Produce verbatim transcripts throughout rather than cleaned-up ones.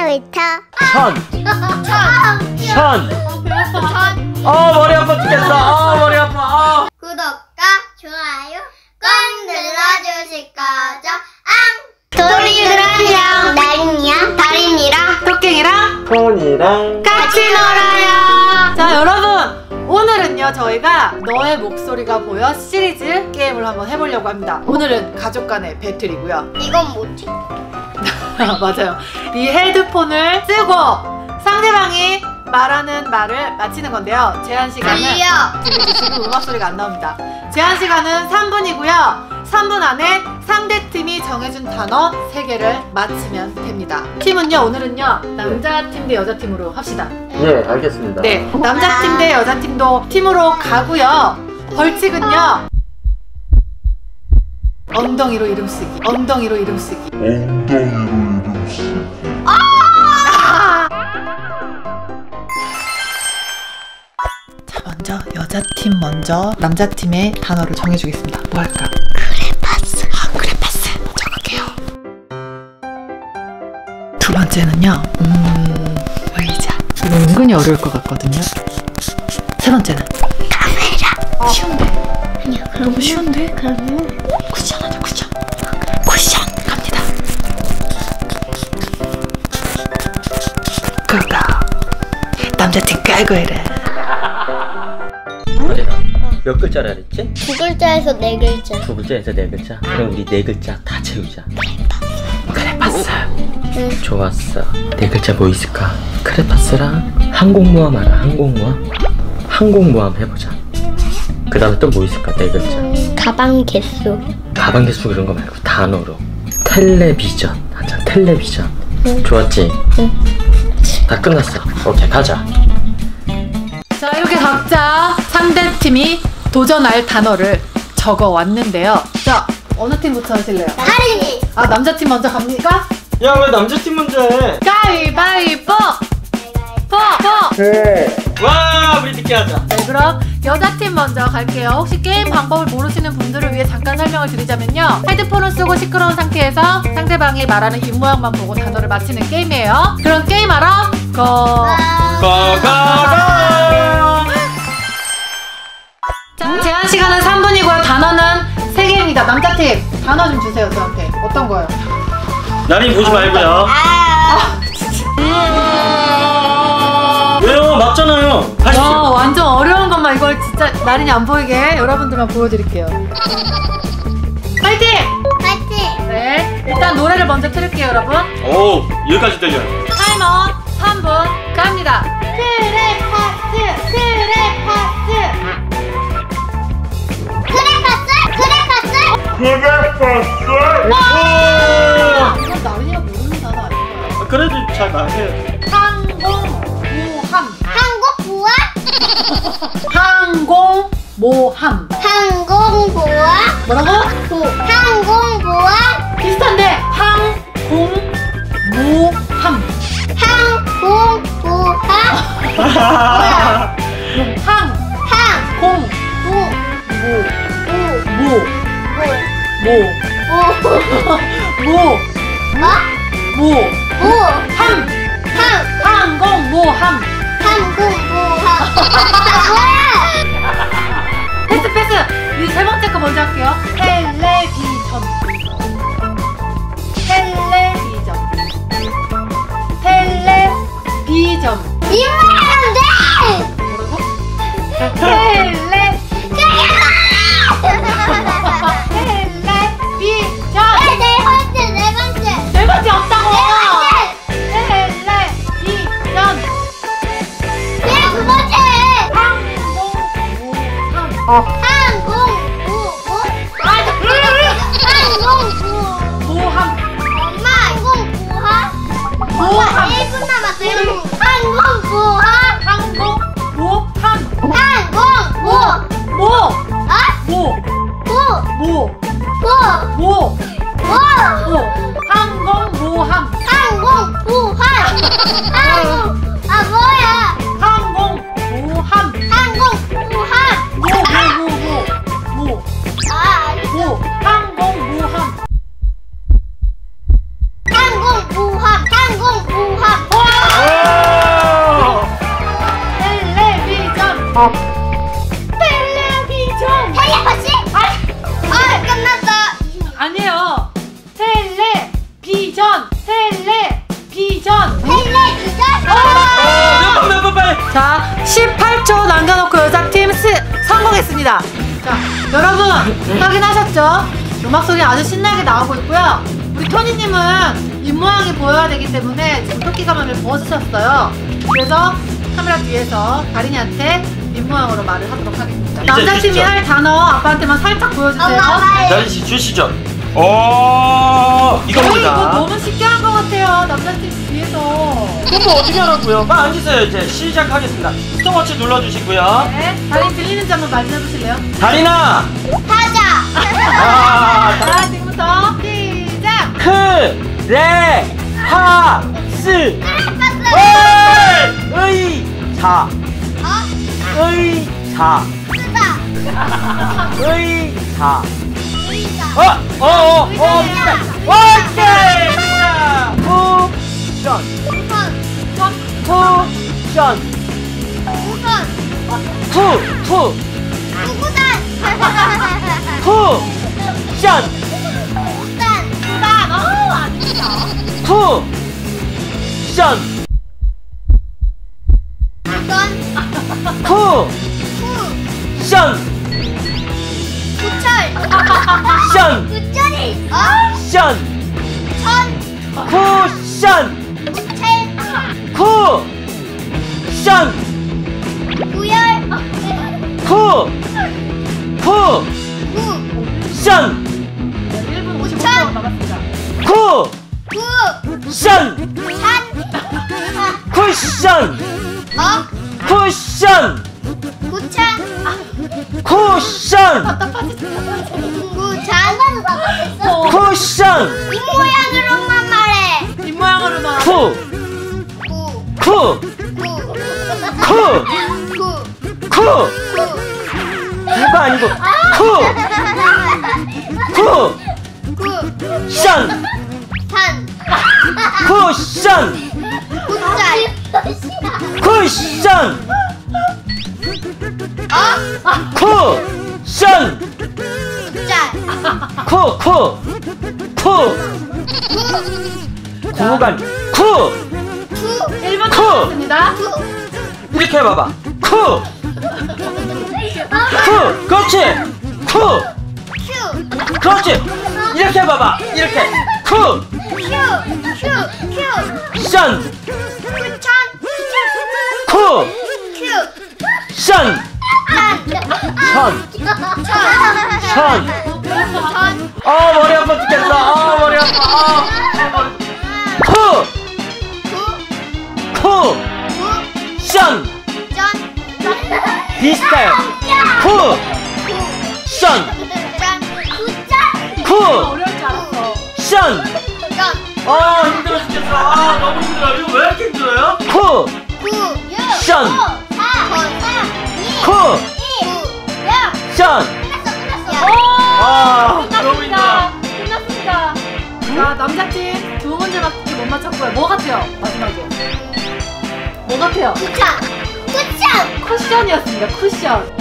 놀이터. 천. 천. 천. 천. 어 머리 아파 죽겠어. 어 머리 아파. 어. 구독과 좋아요 꼭 눌러주실 거죠? 앙! 도리들 안녕. 나린이랑 다린이랑 토끼랑 폰이랑 같이 놀아요. 자 여러분, 오늘은요 저희가 너의 목소리가 보여 시리즈 게임을 한번 해보려고 합니다. 오늘은 가족 간의 배틀이고요. 이건 뭐지? 맞아요. 이 헤드폰을 쓰고 상대방이 말하는 말을 맞히는 건데요. 제한 시간은 들려. 들리죠? 지금 음악 소리가 안 나옵니다. 제한 시간은 삼 분이고요. 삼 분 안에 상대팀이 정해준 단어 세 개를 맞히면 됩니다. 팀은요 오늘은요 남자팀 대 여자팀으로 합시다. 네 알겠습니다. 네, 남자팀 대 여자팀도 팀으로 가고요. 벌칙은요 엉덩이로 이름 쓰기. 엉덩이로 이름 쓰기. 엉덩이로 이름 쓰기. 자, 먼저 여자팀 먼저 남자팀의 단어를 정해주겠습니다. 뭐 할까? 크레파스. 아, 크레파스. 적을게요. 두 번째는요, 음, 의자. 이거 은근히 어려울 것 같거든요. 세 번째는 카메라. 쉬운데. 아니요, 너무 쉬운데? 그러면 쿠션 하자, 쿠션. 쿠션 갑니다. 그거 남자팀 깔고 해라. 어제다. 몇 글자라 그랬지? 두 글자에서 네 글자. 두 글자에서 네 글자. 그럼 우리 네 글자 다 채우자. 크레파스. 응. 좋았어. 네 글자 뭐 있을까? 크레파스랑 항공모함 알아? 항공모함? 항공모함 해보자. 그 다음에 또 뭐 있을까? 네 글자. 음, 가방 개수. 가방 개수 이런 거 말고 단어로. 텔레비전 하자. 텔레비전. 응. 좋았지? 응. 다 끝났어. 오케이 가자. 자, 이렇게 각자 상대팀이 도전할 단어를 적어 왔는데요. 자, 어느 팀부터 하실래요? 다린이. 아, 남자팀 먼저 갑니까? 야 왜 남자팀 먼저 해? 가위바위보! 포! 포! 네. 와 우리 늦게 하자. 네, 그럼 여자팀 먼저 갈게요. 혹시 게임 방법을 모르시는 분들을 위해 잠깐 설명을 드리자면요, 헤드폰을 쓰고 시끄러운 상태에서 상대방이 말하는 입모양만 보고 단어를 맞히는 게임이에요. 그럼 게임하러 고! 고고고! 자, 제한 시간은 삼 분이고요. 단어는 세 개입니다. 남자팀 단어 좀 주세요. 저한테. 어떤 거요? 나린 보지 말고요. 아, 왜요? 맞잖아요. 하십시오. 와, 완전 어려운 것만 이걸 진짜 나린이 안 보이게 여러분들만 보여드릴게요. 파이팅! 파이팅. 네, 일단 노래를 먼저 틀을게요, 여러분. 오 여기까지 들려요. 타이머 삼 분 갑니다. 크레파스. 크레파스. 크레파스. 크레파스. 와! 이건 나린이가 모르는 단어 아닌가요? 그래도 잘 말해요. 항공모함. 한국보아. 항공모함. 항공보아. 뭐라고? 보. 항공보아. 비슷한데 항공모함. 항공보아. 항. 항. 공. 보. 모. 모. 보. 모. 보. 모. 어? 모. 보. 함. 항. 항공모함. 항공보아. 아 뭐야? 패스 패스. 이 세 번째 거 먼저 할게요. 텔레비전. 텔레비전. 텔레비전. 이말 안 돼. 뭐라고? 텔레. 텔레비전. 네 번째 네 번째. 네 번째 없다고. 네 텔레비전. 네 두 번째. 항공모함. 항공보. 항공보. 모함. 엄마 항공보아. 모함. 일 분 남았어요. 항공보아. 항공모함. 항공보. 모. 어? 모. 보. 모. 보. 모. 보. 모. 항공모함. 항공보아. 항공. 아 뭐야? 항공모함. 항공보아. 모. 모. 모. 모. 아 알겠어. 모. 항공모함. 항공보함. 항공보함. 자, 십팔 초 남겨놓고 여자팀 스, 성공했습니다. 자, 여러분 확인하셨죠? 음악 소리 아주 신나게 나오고 있고요. 우리 토니님은 입모양이 보여야 되기 때문에 지금 토끼 가면을 벗으셨어요. 그래서 카메라 뒤에서 다린이한테 입모양으로 말을 하도록 하겠습니다. 남자팀이 주시죠. 할 단어 아빠한테만 살짝 보여주세요. 엄마 말. 다린씨 주시죠. 오, 어, 이거 이겁니다. 너무 쉽게 한 것 같아요. 남자팀 뒤에서. 그거 어떻게 하라고요? 빨리 앉으세요. 이제 시작하겠습니다. 스톱워치 눌러주시고요. 네, 다린 들리는지 한번 말씀해보실래요? 다린아. 타자. 아, 자, 지금부터 시작! 크, 레, 하, 스. 파스. 의, 의, 자, 어? 의, 자, 쓰다. 의, 자. 의자. 어, 어, 어, 어, 비슷해. 오케이. 자, 쿠션, 우선. 쿠션, 우선. 투, 투, 우구단. 쿠션, 우단. 수단! 어우, 아닙니다. 쿠션, 우선. 쿠션, 후. 구철. 션, 구철이. 어? 션, 천. 쿠션, 우첼. 쿠션, 구열. 쿠, 쿠션, 일 분 오십오 초 우천. 남았습니다. 구. 쿠션, 산. 쿠션, 어? 쿠션, 구찬. 쿠션, 구찬. 쿠션, 입모양으로만 말해. 입모양으로만. 쿠, 구. 쿠, 구. 쿠, 구. 쿠, 구. 구가 아니고 쿠, 쿠, 구. 션, 산. 쿠션, 구짤. 쿠션, 어? 쿠션, 구짤. 쿠, 쿠, 쿠, 구가 아니고 쿠, 구. 일 분 쿠. 남았습니다. 구. 이렇게 해봐봐. 쿠, 쿠, 그렇지. 쿠, 큐. 그렇지. 이렇게 해봐봐. 이렇게. 쿠, 큐. 큐. 큐. 션, 구천. 쿠, 큐. 션, 천. 션, 천. 션. 천. 아, 머리 아파 죽겠어. 아, 머리 아파. 아, 쿠, 구. 쿠, 구. 션. 전. 비슷해요. 쿠, 션, 전. 구짤. 쿠, 어려울 줄 알았어. 션. 전. 아, 힘들어 죽겠어. 아, 너무 힘들어. 이거 왜 이렇게 힘들어요? 쿠, 구. 육. 션. 오. 사. 삼. 이. 쿠, 일. 영. 션. 끝났어. 끝났어. 오! 아, 너무 힘들어. 끝났습니다. 자, 남자팀 두 문제밖에 못 맞췄고요. 뭐 같아요? 마지막에. 뭐 같아요? 구천. 구천. 쿠션이었습니다. 쿠션.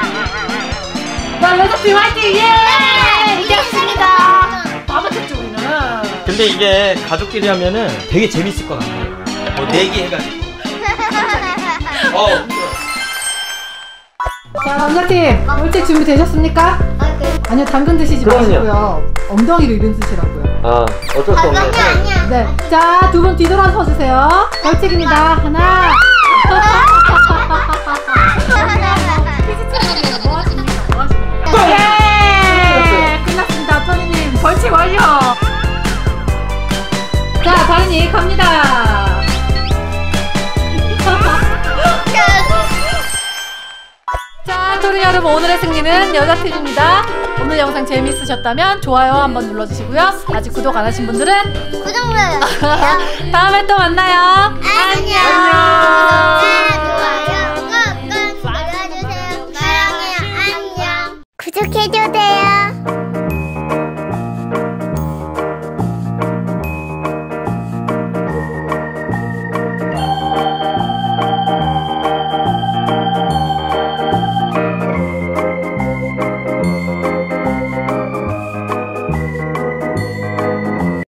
자, 여자팀 화이팅! 예! 네, 이겼습니다. 다 맞췄죠, 우리는. 근데 이게 가족끼리 하면은 되게 재밌을 것 같아요. 뭐 내기 해가지고. 어, 힘들어. 자, 남자팀 일찍 준비되셨습니까? 아, 그래. 아니요, 당근 드시지 그럼요. 마시고요. 엉덩이로 이름 쓰시라고요. 아, 어쩔 수 없네. 아니 아니야. 네. 자, 두 분 뒤돌아서 주세요. 벌칙입니다. 하나. 퀴즈 채널이에요. 뭐 하십니까? 뭐 하십니까? 예! 끝났습니다. 토니님, 벌칙 완료! 자, 다린이 갑니다. 자, 토리 여러분, 오늘의 승리는 여자팀입니다. 오늘 영상 재미있으셨다면 좋아요 한번 눌러주시고요. 아직 구독 안 하신 분들은 그 정도요. 다음에 또 만나요. 안녕. 좋아요. 꾹꾹 눌러주세요. 사랑해요. 안녕. 구독해주세요.